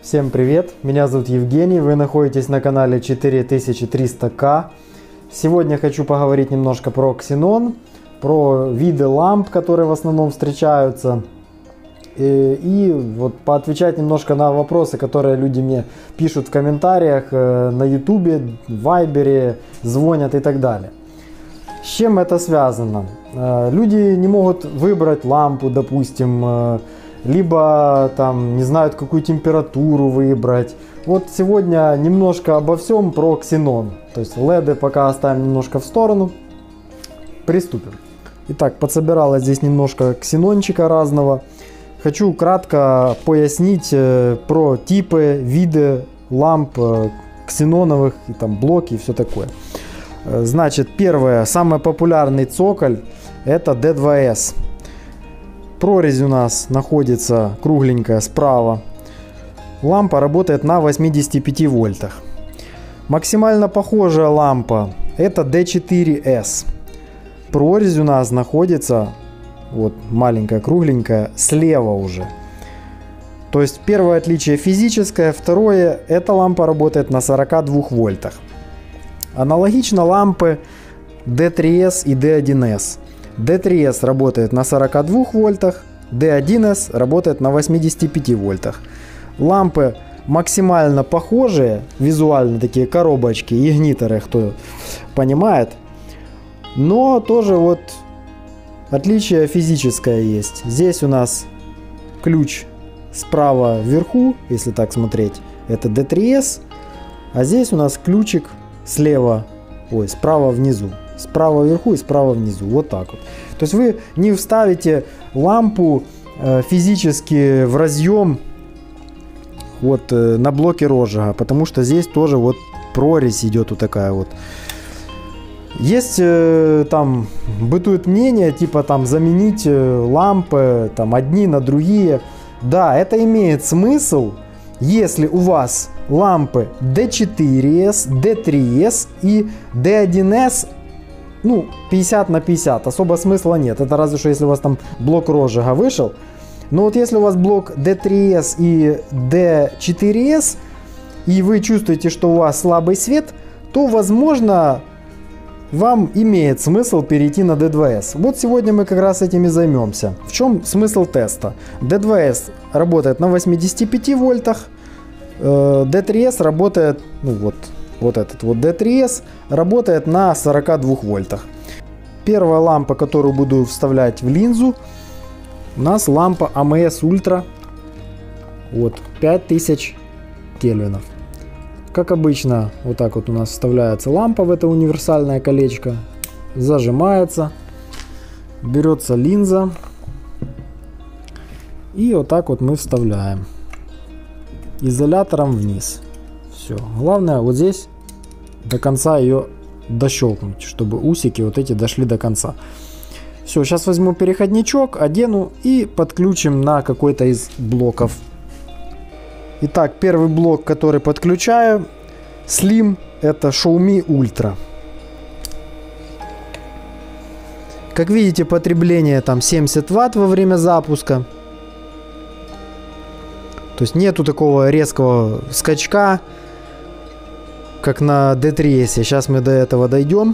Всем привет, меня зовут Евгений, вы находитесь на канале 4300К. Сегодня хочу поговорить немножко про ксенон, про виды ламп, которые в основном встречаются. И вот поотвечать немножко на вопросы, которые люди мне пишут в комментариях на ютубе, в вайбере, звонят и так далее. С чем это связано? Люди не могут выбрать лампу, допустим, либо там не знают, какую температуру выбрать. Вот сегодня немножко обо всем про ксенон. То есть LED пока оставим немножко в сторону. Приступим. Итак, подсобиралось здесь немножко ксенончика разного. Хочу кратко пояснить про типы, виды ламп ксеноновых, и там блоки и все такое. Значит, первое, самый популярный цоколь — это D2S. Прорезь у нас находится кругленькая справа. Лампа работает на 85 вольтах. Максимально похожая лампа — это D4S. Прорезь у нас находится, вот маленькая кругленькая, слева уже. То есть первое отличие физическое, второе — эта лампа работает на 42 вольтах. Аналогично лампы D3S и D1S. D3S работает на 42 вольтах, D1S работает на 85 вольтах. Лампы максимально похожие, визуально такие коробочки, игниторы, кто понимает. Но тоже вот отличие физическое есть. Здесь у нас ключ справа вверху, если так смотреть, это D3S. А здесь у нас ключик слева, справа внизу. Справа вверху и справа внизу. Вот так вот. То есть вы не вставите лампу физически в разъем вот на блоке розжига, потому что здесь тоже вот прорезь идет вот такая вот. Есть там бытует мнение, типа там заменить лампы там одни на другие. Да, это имеет смысл, если у вас лампы D4S, D3S и D1S, 50 на 50, особо смысла нет. Это разве что если у вас там блок розжига вышел. Но вот если у вас блок D3S и D4S, и вы чувствуете, что у вас слабый свет, то, возможно, вам имеет смысл перейти на D2S. Вот сегодня мы как раз этим и займемся. В чем смысл теста? D2S работает на 85 вольтах, D3S работает, вот этот вот D3S работает на 42 вольтах. Первая лампа, которую буду вставлять в линзу, у нас лампа AMS Ultra. Вот, 5000 кельвинов. Как обычно, вот так вот у нас вставляется лампа в это универсальное колечко. Зажимается. Берется линза. И вот так вот мы вставляем. Изолятором вниз. Все. Главное вот здесь до конца ее дощелкнуть, чтобы усики вот эти дошли до конца. Все, сейчас возьму переходничок, одену и подключим на какой-то из блоков. Итак, первый блок, который подключаю, Slim, это Xiaomi Ultra. Как видите, потребление там 70 Вт во время запуска. То есть нету такого резкого скачка, как на D3S. Сейчас мы до этого дойдем.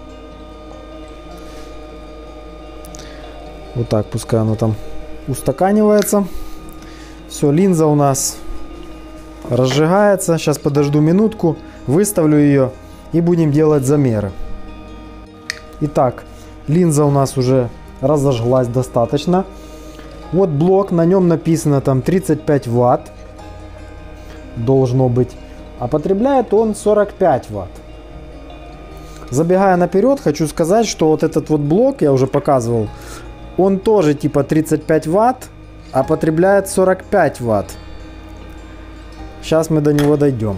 Вот так, пускай оно там устаканивается. Все, линза у нас разжигается. Сейчас подожду минутку, выставлю ее и будем делать замеры. Итак, линза у нас уже разожглась достаточно. Вот блок, на нем написано там 35 Вт. Должно быть. А потребляет он 45 Вт. Забегая наперед, хочу сказать, что вот этот вот блок, я уже показывал, он тоже типа 35 Вт, а потребляет 45 Вт. Сейчас мы до него дойдем.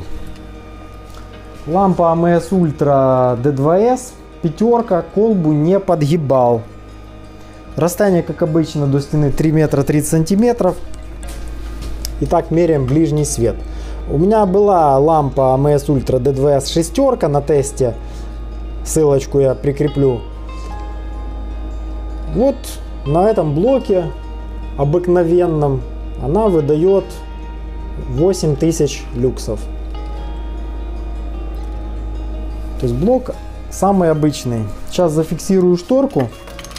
Лампа AMS Ultra D2S, пятерка, колбу не подгибал. Расстояние, как обычно, до стены 3 метра 30 сантиметров. Итак, меряем ближний свет. У меня была лампа AMS Ultra D2S шестерка на тесте. Ссылочку я прикреплю. Вот на этом блоке обыкновенном она выдает 8000 люксов. То есть блок самый обычный. Сейчас зафиксирую шторку.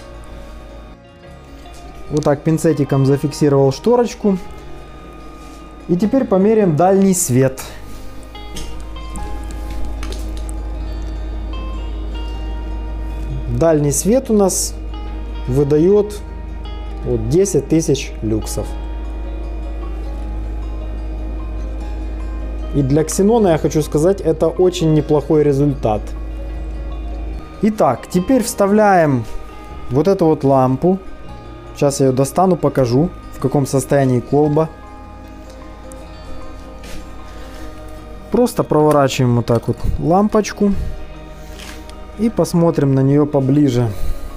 Вот так пинцетиком зафиксировал шторочку. И теперь померяем дальний свет. Дальний свет у нас выдает вот 10 тысяч люксов. И для ксенона, я хочу сказать, это очень неплохой результат. Итак, теперь вставляем вот эту вот лампу. Сейчас я ее достану, покажу, в каком состоянии колба. Просто проворачиваем вот так вот лампочку и посмотрим на нее поближе.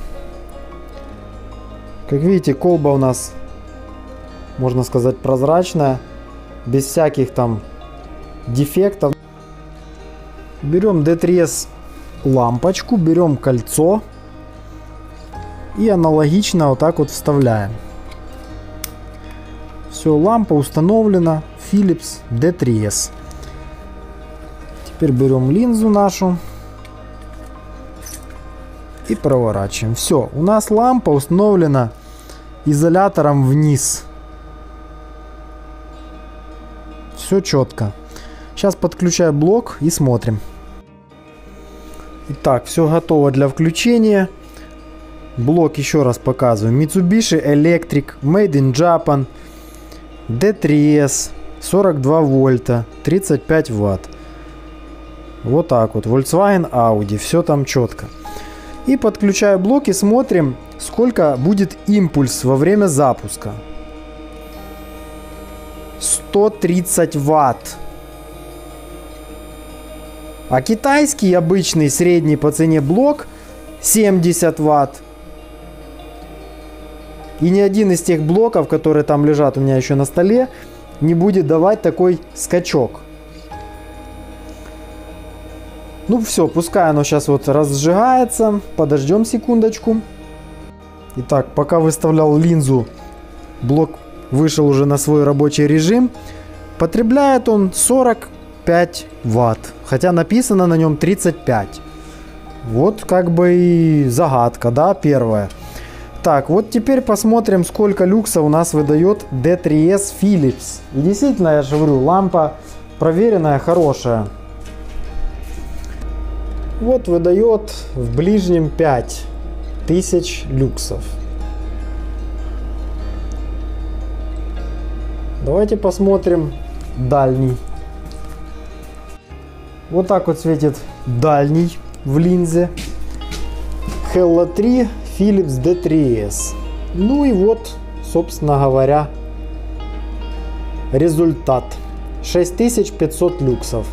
Как видите, колба у нас, можно сказать, прозрачная, без всяких там дефектов. Берем D3S лампочку, берем кольцо и аналогично вот так вот вставляем. Все, лампа установлена, Philips D3S. Теперь берем линзу нашу и проворачиваем. Все, у нас лампа установлена изолятором вниз. Все четко. Сейчас подключаю блок и смотрим. Итак, все готово для включения. Блок еще раз показываю. Mitsubishi Electric, Made in Japan, D3S, 42 вольта, 35 ватт. Вот так вот. Volkswagen, Audi. Все там четко. И подключаю блок и смотрим, сколько будет импульс во время запуска. 130 ватт. А китайский обычный средний по цене блок 70 ватт. И ни один из тех блоков, которые там лежат у меня еще на столе, не будет давать такой скачок. Ну все, пускай оно сейчас вот разжигается. Подождем секундочку. Итак, пока выставлял линзу, блок вышел уже на свой рабочий режим. Потребляет он 45 ватт. Хотя написано на нем 35. Вот как бы и загадка, да, первая. Так, вот теперь посмотрим, сколько люкса у нас выдает D3S Philips. И действительно, я же говорю, лампа проверенная, хорошая. Вот выдает в ближнем 5000 люксов. Давайте посмотрим дальний. Вот так вот светит дальний в линзе. Hella 3 Philips D3S. Ну и вот, собственно говоря, результат. 6500 люксов.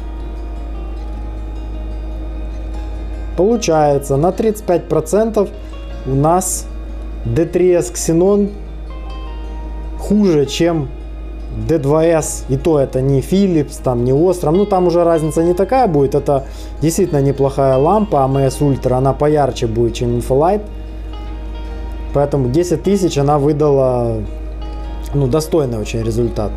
Получается, на 35% у нас D3S Xenon хуже, чем D2S. И то это не Philips, там не Osram. Ну там уже разница не такая будет. Это действительно неплохая лампа. AMS Ultra, она поярче будет, чем Infolight. Поэтому 10 тысяч она выдала, ну, достойный очень результат.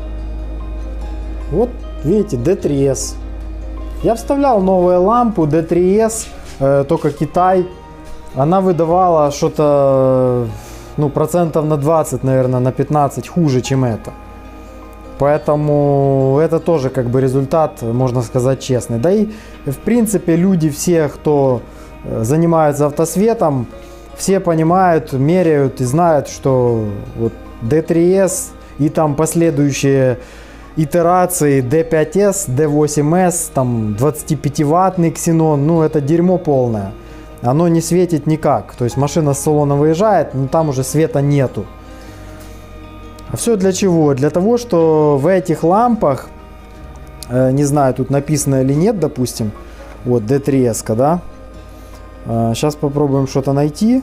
Вот видите, D3S. Я вставлял новую лампу D3S, только Китай. Она выдавала что-то, ну, процентов на 20, наверное, на 15 хуже, чем это. Поэтому это тоже как бы результат, можно сказать, честный. Да и в принципе люди все, кто занимается автосветом, все понимают, меряют и знают, что вот D3S и там последующие итерации D5S, D8S, там 25-ваттный ксенон, ну это дерьмо полное. Оно не светит никак. То есть машина с салона выезжает, но там уже света нету. А все для чего? Для того, что в этих лампах, не знаю, тут написано или нет, допустим, вот D3S, да? Сейчас попробуем что-то найти.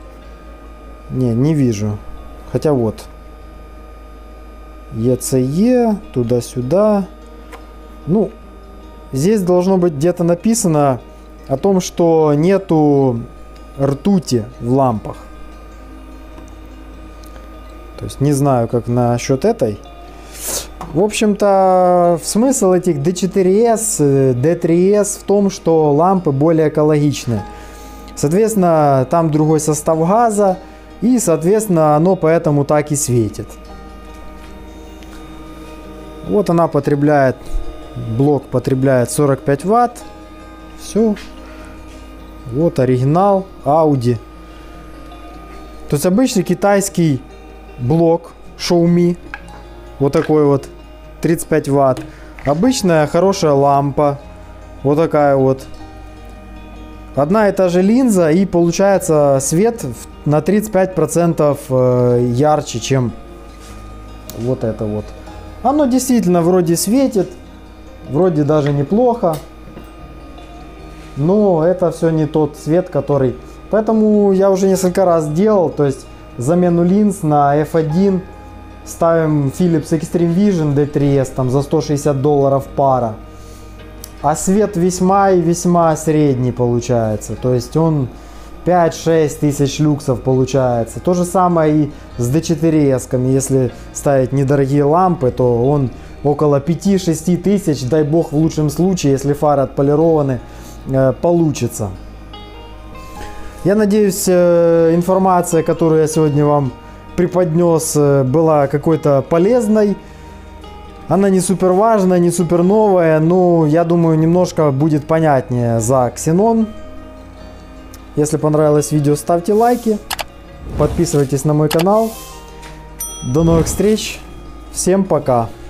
Не вижу. Хотя вот. ECE, туда-сюда. Ну, здесь должно быть где-то написано о том, что нету ртути в лампах. То есть не знаю, как насчет этой. В общем-то, смысл этих D4S, D3S в том, что лампы более экологичны. Соответственно, там другой состав газа, и, соответственно, оно поэтому так и светит. Вот она потребляет, блок потребляет 45 Вт. Все. Вот оригинал Audi. То есть обычный китайский блок Xiaomi. Вот такой вот 35 Вт. Обычная хорошая лампа. Вот такая вот. Одна и та же линза, и получается свет на 35% ярче, чем вот это вот. Оно действительно вроде светит, вроде даже неплохо, но это все не тот свет, который... Поэтому я уже несколько раз делал, то есть замену линз на F1 ставим Philips Extreme Vision D3S там за $160 пара. А свет весьма и весьма средний получается. То есть он 5-6 тысяч люксов получается. То же самое и с D4S. Если ставить недорогие лампы, то он около 5-6 тысяч, дай бог в лучшем случае, если фары отполированы, получится. Я надеюсь, информация, которую я сегодня вам преподнес, была какой-то полезной. Она не супер важная, не супер новая, но я думаю, немножко будет понятнее за Xenon. Если понравилось видео, ставьте лайки, подписывайтесь на мой канал. До новых встреч, всем пока!